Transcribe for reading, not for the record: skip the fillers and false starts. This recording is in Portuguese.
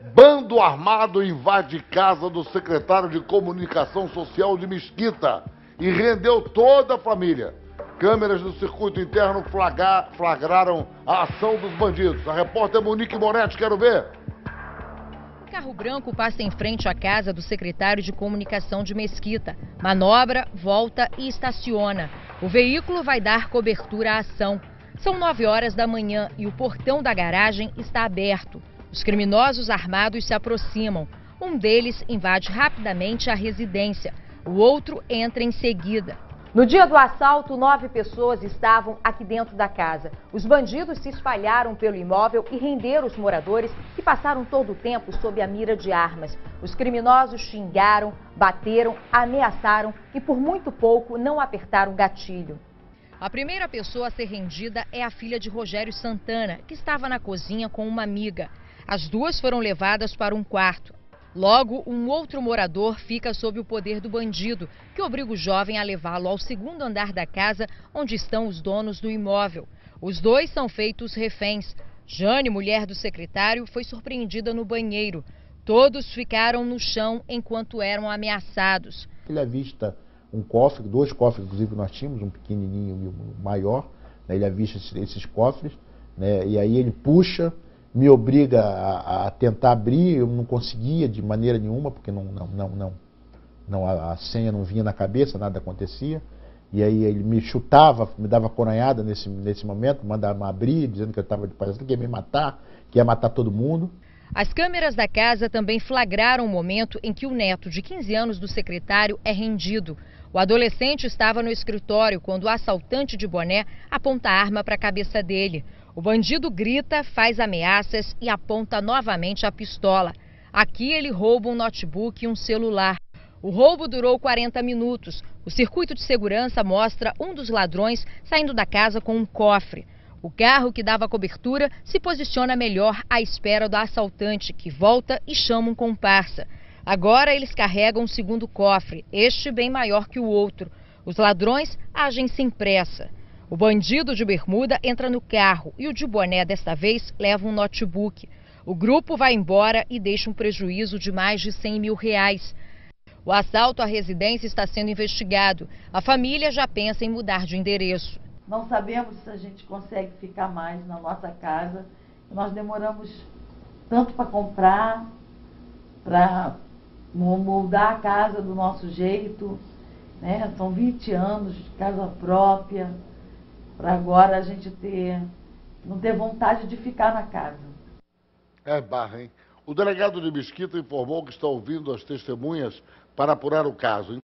Bando armado invade casa do secretário de Comunicação Social de Mesquita e rendeu toda a família. Câmeras do circuito interno flagraram a ação dos bandidos. A repórter Monique Moretti, quero ver. O carro branco passa em frente à casa do secretário de Comunicação de Mesquita. Manobra, volta e estaciona. O veículo vai dar cobertura à ação. São 9 horas da manhã e o portão da garagem está aberto. Os criminosos armados se aproximam. Um deles invade rapidamente a residência. O outro entra em seguida. No dia do assalto, 9 pessoas estavam aqui dentro da casa. Os bandidos se espalharam pelo imóvel e renderam os moradores que passaram todo o tempo sob a mira de armas. Os criminosos xingaram, bateram, ameaçaram e por muito pouco não apertaram o gatilho. A primeira pessoa a ser rendida é a filha de Rogério Santana, que estava na cozinha com uma amiga. As duas foram levadas para um quarto. Logo, um outro morador fica sob o poder do bandido, que obriga o jovem a levá-lo ao segundo andar da casa, onde estão os donos do imóvel. Os dois são feitos reféns. Jane, mulher do secretário, foi surpreendida no banheiro. Todos ficaram no chão enquanto eram ameaçados. Ele avista um cofre, 2 cofres, inclusive nós tínhamos, um pequenininho e um maior, né? Ele avista esses cofres, né? E aí ele puxa, me obriga a tentar abrir, eu não conseguia de maneira nenhuma, porque a senha não vinha na cabeça, nada acontecia. E aí ele me chutava, me dava coronhada nesse momento, mandava abrir, dizendo que eu estava parecendo que ia me matar, que ia matar todo mundo. As câmeras da casa também flagraram o momento em que o neto de 15 anos do secretário é rendido. O adolescente estava no escritório quando o assaltante de boné aponta a arma para a cabeça dele. O bandido grita, faz ameaças e aponta novamente a pistola. Aqui ele rouba um notebook e um celular. O roubo durou 40 minutos. O circuito de segurança mostra um dos ladrões saindo da casa com um cofre. O carro que dava cobertura se posiciona melhor à espera do assaltante, que volta e chama um comparsa. Agora eles carregam o segundo cofre, este bem maior que o outro. Os ladrões agem sem pressa. O bandido de bermuda entra no carro e o de boné desta vez leva um notebook. O grupo vai embora e deixa um prejuízo de mais de R$100 mil. O assalto à residência está sendo investigado. A família já pensa em mudar de endereço. Não sabemos se a gente consegue ficar mais na nossa casa. Nós demoramos tanto para comprar, para moldar a casa do nosso jeito, né? São 20 anos de casa própria, para agora a gente não ter vontade de ficar na casa. É barra, hein? O delegado de Mesquita informou que está ouvindo as testemunhas para apurar o caso.